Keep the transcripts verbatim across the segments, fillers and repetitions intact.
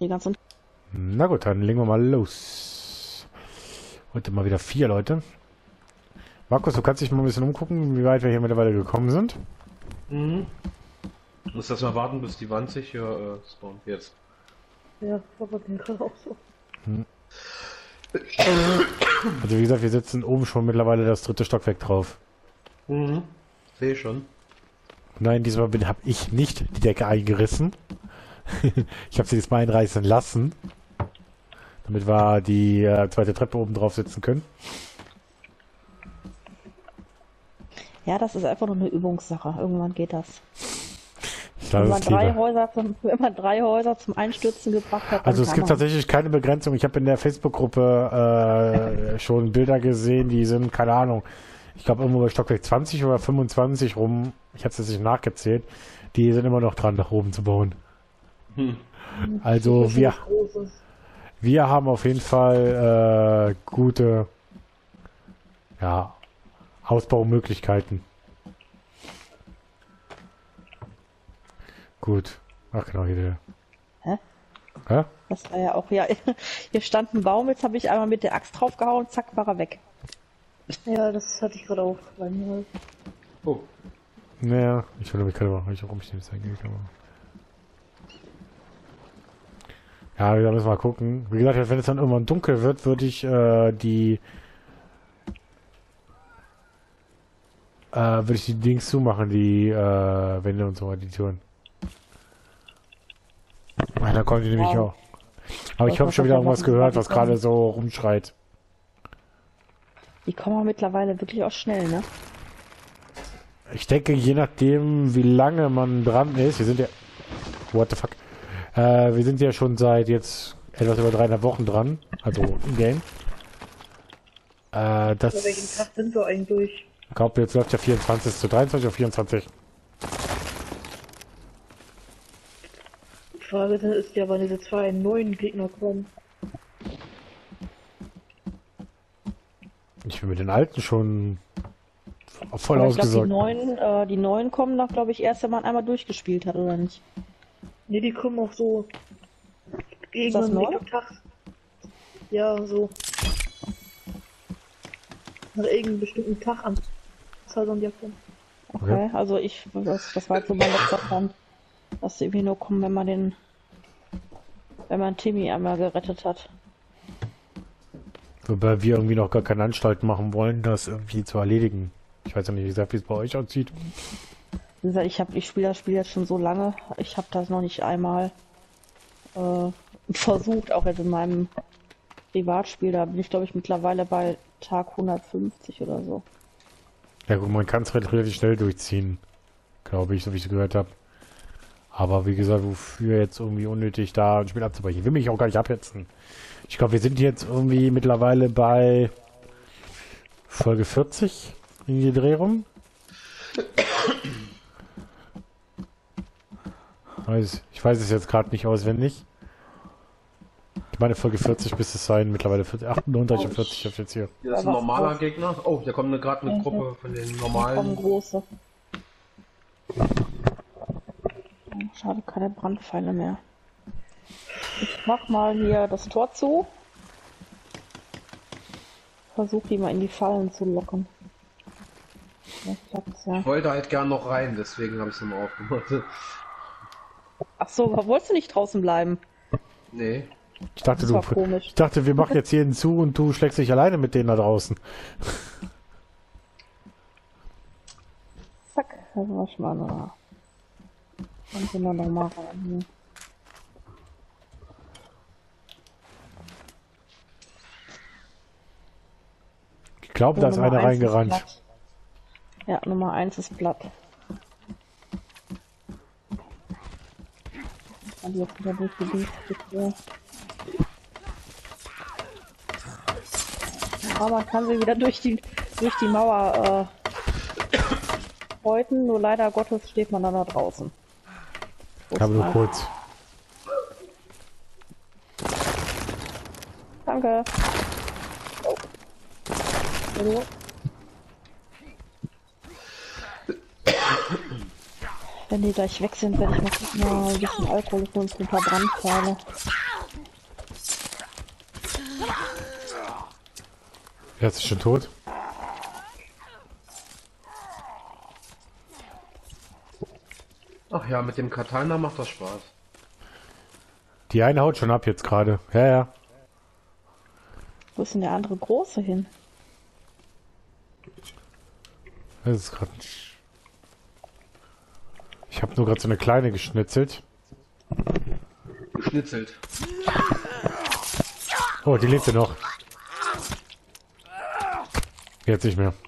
die ganzen... Na gut, dann legen wir mal los. Heute mal wieder vier Leute. Markus, du kannst dich mal ein bisschen umgucken, wie weit wir hier mittlerweile gekommen sind. Mhm. Ich muss das mal warten, bis die Wand sich hier äh, spawnt. Jetzt. Ja, aber den gerade auch so. Hm. Also wie gesagt, wir sitzen oben schon mittlerweile das dritte Stockwerk drauf. Mhm. Sehe schon. Nein, diesmal habe ich nicht die Decke eingerissen. Ich habe sie diesmal einreißen lassen. Damit wir die äh, zweite Treppe oben drauf sitzen können. Ja, das ist einfach nur eine Übungssache. Irgendwann geht das. Wenn man, drei Häuser zum, wenn man drei Häuser zum Einstürzen gebracht hat. Also es gibt tatsächlich keine Begrenzung. Ich habe in der Facebook-Gruppe äh, schon Bilder gesehen, die sind, keine Ahnung, ich glaube irgendwo bei Stockwerk zwanzig oder fünfundzwanzig rum. Ich habe es jetzt nicht nachgezählt. Die sind immer noch dran, nach oben zu bauen. Hm. Also wir, wir haben auf jeden Fall äh, gute ja, Ausbaumöglichkeiten. Gut. Ach genau, hier der. Hä? Hä? Das war ja auch, ja, hier stand ein Baum, jetzt habe ich einmal mit der Axt draufgehauen, zack, war er weg. Ja, das hatte ich gerade auch bei mir. Oh. Naja, ich will mich keine Ahnung, warum ich den jetzt eigentlich kann. Ja, da müssen wir mal gucken. Wie gesagt, wenn es dann irgendwann dunkel wird, würde ich äh, die äh, würde ich die Dings zumachen, die äh, Wände und so, die Türen. Ja, da kommt die nämlich Wow. auch. Aber ich habe schon wieder irgendwas gehört, was gerade so rumschreit. Die kommen mittlerweile wirklich auch schnell, ne? Ich denke, je nachdem, wie lange man dran ist, wir sind ja... What the fuck? Äh, wir sind ja schon seit jetzt etwas über dreieinhalb Wochen dran, also im Game. Äh, das... Bei welchem Tag sind wir eigentlich? Ich glaube, jetzt läuft ja vierundzwanzig zu dreiundzwanzig oder vierundzwanzig. Die Frage ist ja, wann diese zwei neuen Gegner kommen. Ich bin mit den alten schon voll Aber ich glaub, ausgesorgt. die neuen, äh, die neuen kommen noch, glaube ich, erst, wenn man einmal durchgespielt hat, oder nicht? Ne, die kommen auch so Ist das irgendwann neu? Richtung Tag. Ja, so. Nach irgendeinem bestimmten Tag an. Sollen die kommen. Okay, Okay. also ich, das, das war jetzt so mein letzter Stand, dass sie irgendwie nur kommen, wenn man den, wenn man Timmy einmal gerettet hat. Wobei wir irgendwie noch gar keine Anstalten machen wollen, das irgendwie zu erledigen. Ich weiß ja nicht, wie gesagt, wie es bei euch aussieht. Wie gesagt, ich habe, ich spiele das Spiel jetzt schon so lange, ich habe das noch nicht einmal äh, versucht, auch jetzt in meinem Privatspiel, da bin ich glaube ich mittlerweile bei Tag hundertfünfzig oder so. Ja gut, man kann es relativ schnell durchziehen, glaube ich, so wie ich es gehört habe. Aber wie gesagt, wofür jetzt irgendwie unnötig da ein Spiel abzubrechen? Ich will mich auch gar nicht abhetzen. Ich glaube, wir sind jetzt irgendwie mittlerweile bei Folge vierzig in die Dreh rum. Weiß, ich weiß es jetzt gerade nicht auswendig. Ich meine, Folge vierzig müsste es sein, mittlerweile vierzig, achtundneunzig und vierzig habe ich jetzt hier. Hier ist ein Aber normaler was- Gegner. Oh, da kommt gerade eine Mhm. Gruppe von den Kommen normalen. große. Schade, keine Brandpfeile mehr. Ich mach mal hier das Tor zu. Versuch die mal in die Fallen zu locken. Vielleicht klappt's ja. Ich wollte halt gern noch rein, deswegen habe ich es nochmal aufgemacht. Ach so, wolltest du nicht draußen bleiben? Nee. Ich dachte, Das du, war komisch. ich dachte, wir machen jetzt jeden zu und du schlägst dich alleine mit denen da draußen. Zack, das war schon mal da. Dann sind wir noch mal rein hier. Ich glaube, da ist Nummer einer eins ist reingerannt. platt. Ja, Nummer eins ist platt. Und jetzt wieder durch die Dienste. Aber man kann sie wieder durch die durch die Mauer äh, häuten, nur leider Gottes steht man dann da draußen. Ich habe nur Mal. kurz. Danke. Oh. Hallo. Wenn die gleich weg sind, werde ich noch mal ein bisschen Alkohol holen für ein paar Brandpfeile. Er ist schon tot. Ach ja, mit dem Katana macht das Spaß. Die eine haut schon ab jetzt gerade. Ja, ja. Wo ist denn der andere große hin? Das ist gerade. Ich habe nur gerade so eine kleine geschnitzelt. Geschnitzelt. Oh, die lebt ja noch. Jetzt nicht mehr.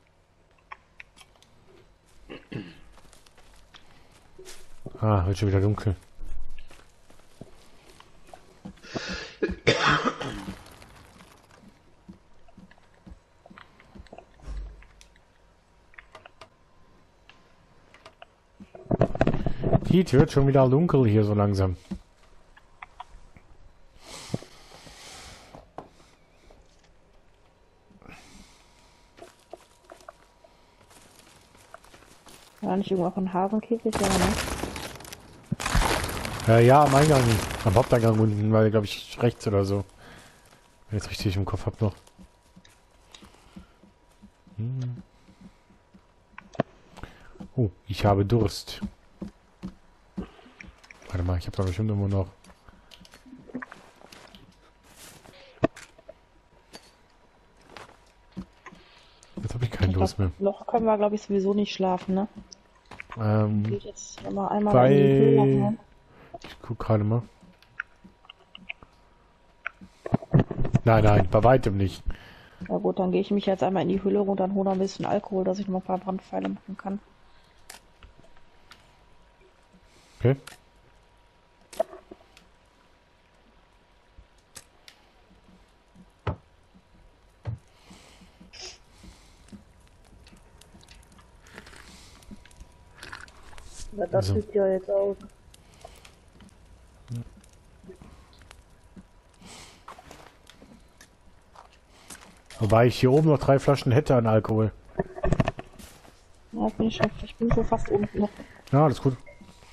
Ah, wird schon wieder dunkel. Die wird schon wieder dunkel hier so langsam. War nicht irgendwo von Hasenkäfig, ja, ne? Äh, ja, am Eingang, am Haupteingang unten, weil glaube ich rechts oder so. Wenn ich jetzt richtig im Kopf hab noch. Hm. Oh, ich habe Durst. Warte mal, ich habe da bestimmt immer noch. Jetzt habe ich keinen Ich Durst glaub, mehr. noch können wir, glaube ich, sowieso nicht schlafen, ne? Ähm, Geht jetzt noch mal einmal bei... in die Höhle rein. Ich guck gerade mal. Nein, nein, bei weitem nicht. Ja gut, dann gehe ich mich jetzt einmal in die Höhle runter und hole ein bisschen Alkohol, dass ich noch mal ein paar Brandpfeile machen kann. Okay. Na, das So. sieht ja jetzt aus. Wobei ich hier oben noch drei Flaschen hätte an Alkohol. Ja, bin ich, schon, ich bin so fast unten noch. Ja, alles gut.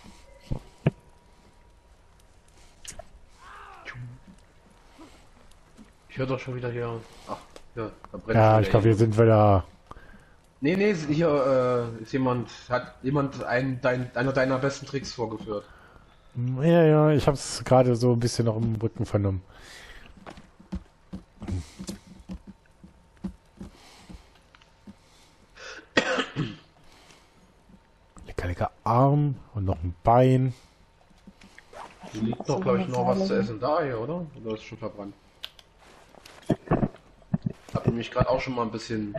Ich höre doch schon wieder hier. Ach, ja, da brennt Ja, schon ich wieder glaube, wir sind wieder. Nee, nee, hier äh, ist jemand, hat jemand einen, dein, einer deiner besten Tricks vorgeführt. Ja, ja, ich habe es gerade so ein bisschen noch im Rücken vernommen. Lecker, lecker Arm und noch ein Bein. Hier liegt doch, glaube ich, noch was zu essen da hier, oder? Oder ist schon verbrannt? Hab nämlich gerade auch schon mal ein bisschen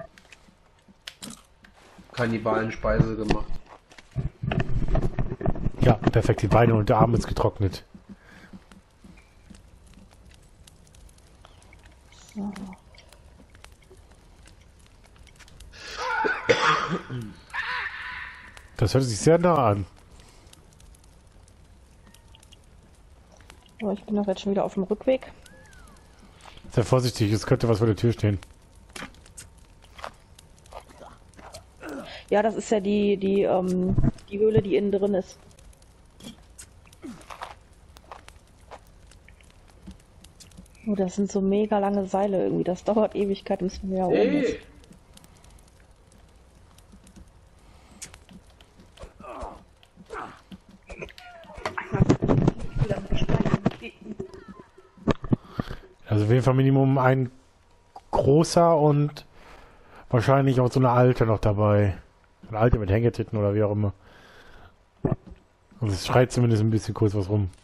Kannibalen-Speise gemacht. Ja, perfekt. Die Beine und der Arm ist getrocknet. So. Das hört sich sehr nah an. Aber ich bin doch jetzt schon wieder auf dem Rückweg. Sehr vorsichtig, es könnte was vor der Tür stehen. Ja, das ist ja die, die, ähm, die Höhle, die innen drin ist. Oh, das sind so mega lange Seile irgendwie. Das dauert Ewigkeit, müssen wir ja oben ist. Hey! Also auf jeden Fall Minimum ein großer und wahrscheinlich auch so eine alte noch dabei. Eine alte mit Hängetitten oder wie auch immer. Also es schreit zumindest ein bisschen kurz was rum.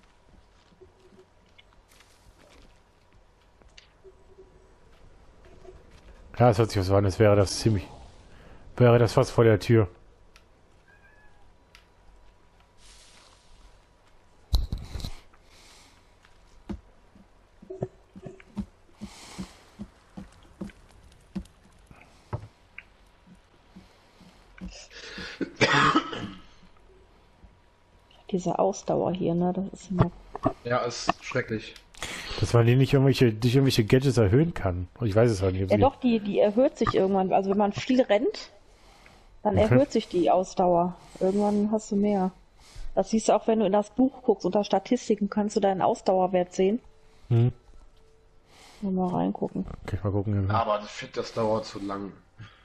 Ja, es hört sich so an, als wäre das ziemlich... Wäre das fast vor der Tür. Diese Ausdauer hier, ne, das ist immer... Ja, ist schrecklich. Dass man die nicht irgendwelche, durch irgendwelche Gadgets erhöhen kann. Ich weiß es halt nicht. ob Ja sie- doch, die, die erhöht sich irgendwann. Also wenn man viel rennt, dann Okay. erhöht sich die Ausdauer. Irgendwann hast du mehr. Das siehst du auch, wenn du in das Buch guckst, unter Statistiken kannst du deinen Ausdauerwert sehen. Hm. Mal reingucken. Okay, mal gucken. Aber das Shit, das dauert zu lang.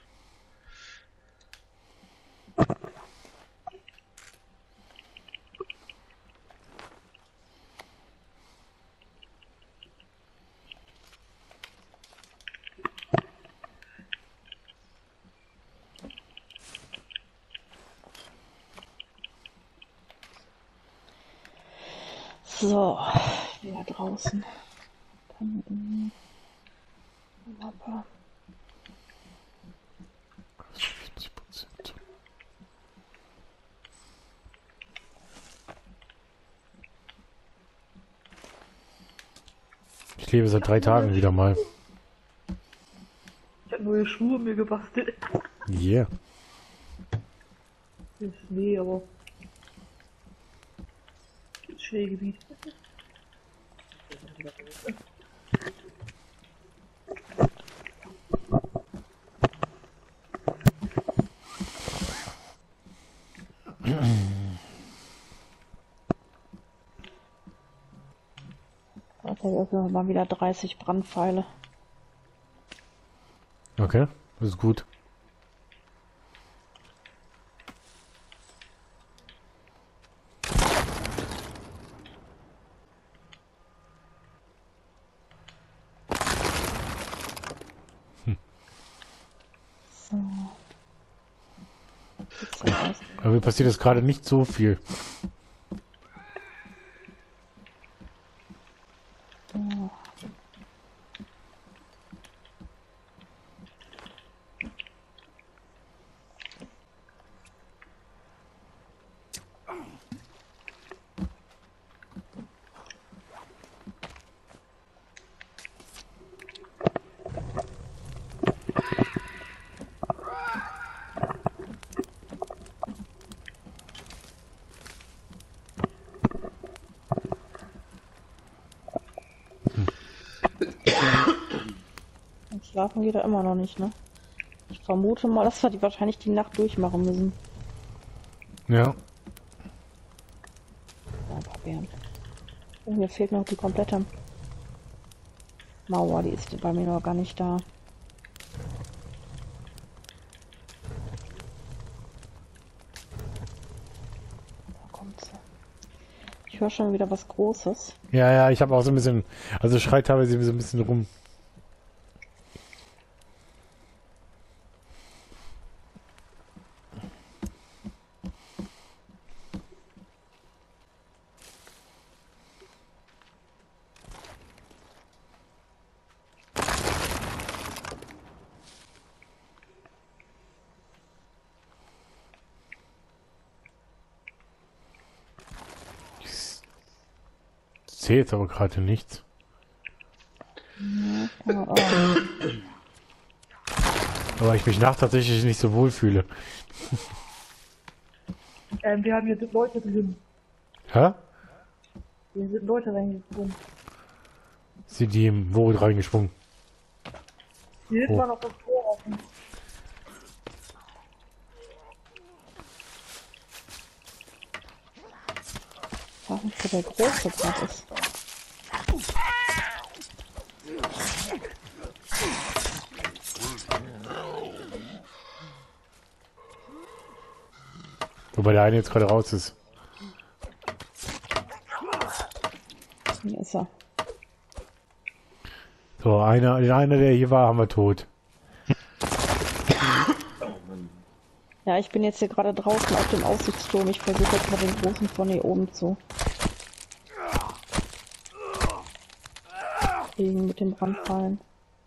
So, wieder draußen. Dann, Mappa. vierzig Prozent. Ich lebe seit drei Tagen wieder mal. Ich hab neue Schuhe mir gebastelt. Yeah. Das ist nee, aber. Das Schneegebiet. Okay, jetzt mal wieder dreißig Brandpfeile. Okay, das ist gut. So. Sieht's denn aus? Aber mir passiert jetzt gerade nicht so viel. So. Und schlafen geht er immer noch nicht, ne? Ich vermute mal, dass wir die wahrscheinlich die Nacht durchmachen müssen. Ja. Ja, ein paar Bären. Oh, mir fehlt noch die komplette Mauer, die ist bei mir noch gar nicht da. Da kommt sie. Ich höre schon wieder was Großes. Ja, ja, ich habe auch so ein bisschen, also schreit teilweise so ein bisschen rum. Ich sehe jetzt aber gerade nichts. Ja, aber, oh. Aber ich mich nachts tatsächlich nicht so wohl fühle. Ähm, wir haben hier Leute drin. Hä? Hier sind Leute reingekommen. Sind die im wo reingesprungen? Hier Oh. war noch das Tor offen. Was nicht für der große Part ist. Wobei der eine jetzt gerade raus ist. Hier ist er. So, einer, den einer, der hier war, haben wir tot. Ja, ich bin jetzt hier gerade draußen auf dem Aussichtsturm. Ich versuche jetzt mal den großen von hier oben zu kriegen mit den Brandpfeilen.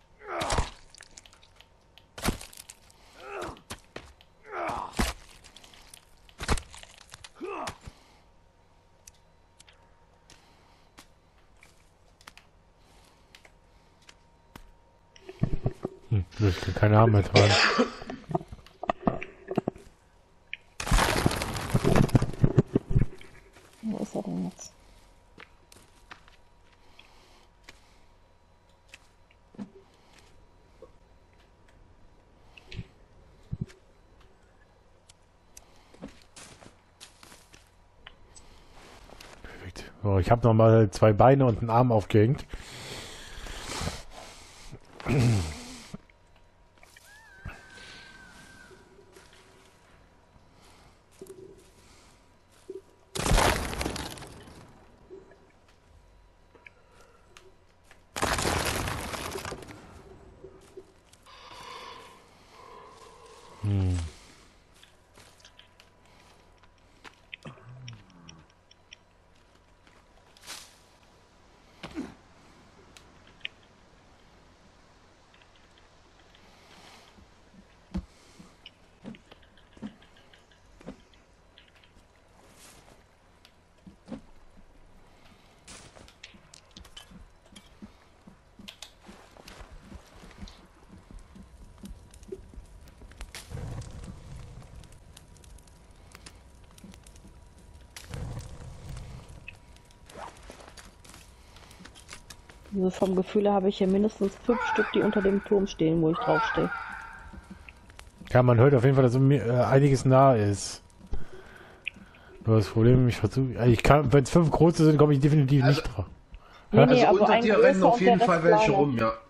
Hm, ich kann keine Arme mehr tragen. Wo ist er denn jetzt? Perfekt. So, ich habe noch mal zwei Beine und einen Arm aufgehängt. Hm. Also vom Gefühl her habe ich hier mindestens fünf Stück, die unter dem Turm stehen, wo ich draufstehe. Ja, man hört auf jeden Fall, dass mir äh, einiges nah ist. Nur das Problem, ich versuche, ich kann, wenn es fünf große sind, komme ich definitiv Also- nicht drauf. Nee, Also nee, aber unter ein dir rennen größer auf und jeden der Fall Rest welche kleiner. rum, ja.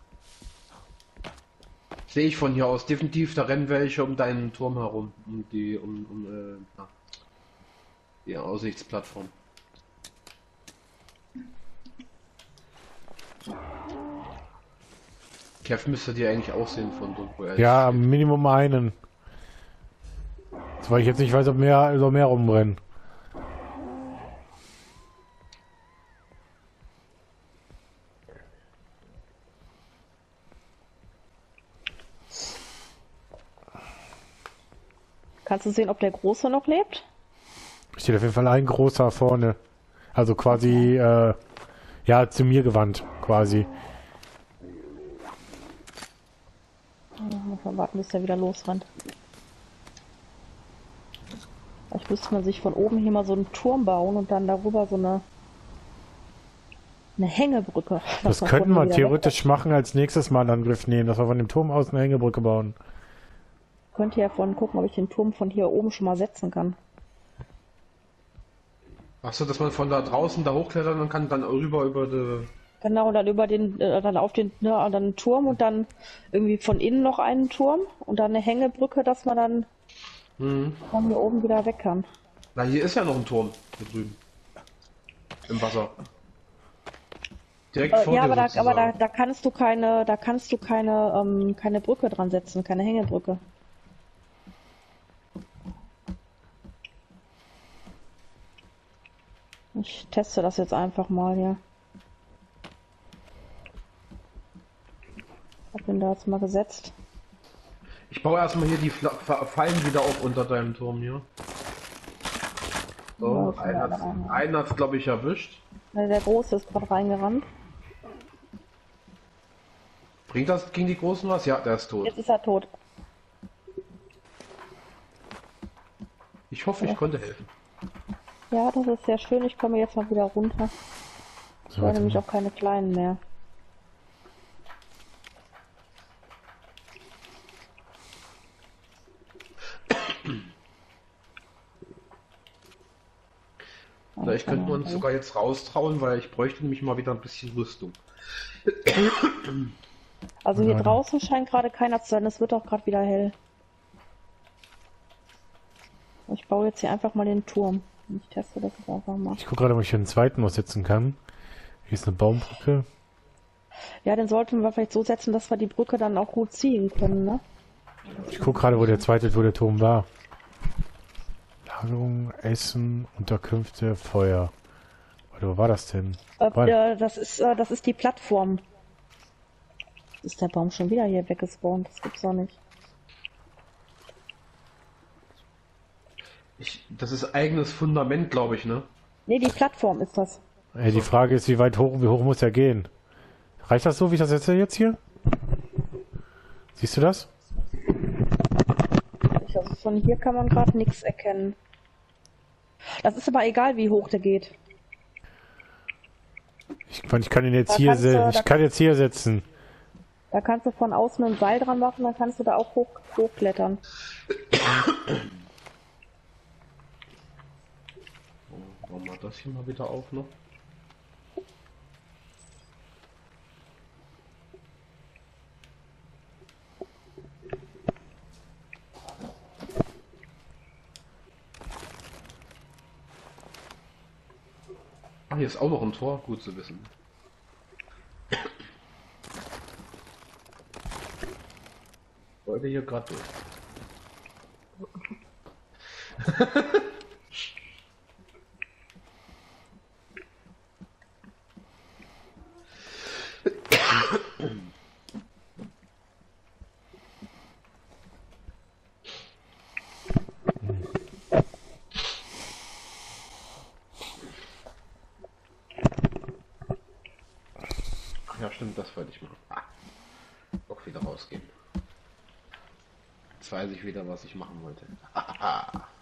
Sehe ich von hier aus. Definitiv, da rennen welche um deinen Turm herum. Um die, um, um äh, ja, die Aussichtsplattform. Kev müsste dir eigentlich auch sehen von dort, wo er Ja, steht. Minimum einen. Das, weil ich jetzt nicht weiß, ob mehr, ob mehr rumrennen. Kannst du sehen, ob der Große noch lebt? Steht auf jeden Fall ein großer vorne. Also quasi, äh, ja, zu mir gewandt, quasi. Muss man warten, bis der wieder losrennt. Vielleicht müsste man sich von oben hier mal so einen Turm bauen und dann darüber so eine eine Hängebrücke. dass Das man könnten von hier wir wieder theoretisch machen, als nächstes Mal in Angriff nehmen, dass wir von dem Turm aus eine Hängebrücke bauen. weg- Könnte ja von gucken, ob ich den Turm von hier oben schon mal setzen kann. Ach so, dass man von da draußen da hochklettern kann, dann rüber über die... Genau, dann über den, äh, dann auf den, ne, dann einen Turm und dann irgendwie von innen noch einen Turm und dann eine Hängebrücke, dass man dann Mhm. von hier oben wieder weg kann. Na, hier ist ja noch ein Turm, hier drüben. Im Wasser. Direkt Äh, vor ja, dir aber da, aber da, sozusagen. da kannst du keine, da kannst du keine, ähm, keine Brücke dran setzen, keine Hängebrücke. Ich teste das jetzt einfach mal hier. Hab den da jetzt mal gesetzt. Ich baue erstmal hier die Fla Fa- Fallen wieder auf unter deinem Turm hier. So, Ja, einen ja, hat's, ja. einen hat's glaube ich erwischt. Ne, der Große ist gerade reingerannt. Bringt das gegen die Großen was? Ja, der ist tot. Jetzt ist er tot. Ich hoffe, ich konnte helfen. Ja, das ist sehr schön. Ich komme jetzt mal wieder runter. Ich So, höre warte nämlich mal. auch keine kleinen mehr. Vielleicht könnten wir uns sogar jetzt raustrauen, weil ich bräuchte nämlich mal wieder ein bisschen Rüstung. Also hier Ja, draußen scheint gerade keiner zu sein. Es wird auch gerade wieder hell. Ich baue jetzt hier einfach mal den Turm. Ich teste das jetzt einfach mal. Ich gucke gerade, ob ich hier einen zweiten noch setzen kann. Hier ist eine Baumbrücke. Ja, den sollten wir vielleicht so setzen, dass wir die Brücke dann auch gut ziehen können, ne? Ich gucke gerade, wo der zweite, wo der Turm war. Lagerung, Essen, Unterkünfte, Feuer. Warte, wo war das denn? Äh, Weil- äh, das ist, äh, das ist die Plattform. Ist der Baum schon wieder hier weggespawnt? Das gibt's doch nicht. Ich, das ist eigenes Fundament, glaube ich, ne? Ne, die Plattform ist das. Ey, die Frage ist, wie weit hoch, wie hoch muss er gehen? Reicht das so, wie ich das setze jetzt hier? Siehst du das? Ich, also von hier kann man gerade nichts erkennen. Das ist aber egal, wie hoch der geht. Ich, ich kann ihn jetzt Da hier, kannst du- se da ich kann jetzt hier setzen. Da kannst du von außen ein Seil dran machen, dann kannst du da auch hoch, hochklettern. Oh, machen wir das hier mal wieder auf noch. Ah, hier ist auch noch ein Tor, gut zu wissen. Wollte hier gerade durch. Ach ja, stimmt, das wollte ich machen. Ah, auch wieder rausgehen. Jetzt weiß ich wieder, was ich machen wollte.